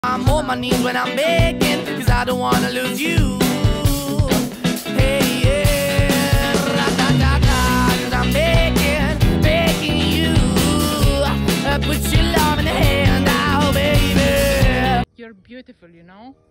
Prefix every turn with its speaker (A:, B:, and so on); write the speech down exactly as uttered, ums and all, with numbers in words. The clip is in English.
A: I'm on my knees when I'm begging, cause I don't wanna lose you. Hey, yeah, ra-da-da-da, cause I'm begging, begging you. Uh, Put your love in the hand out, baby.
B: You're beautiful, you know?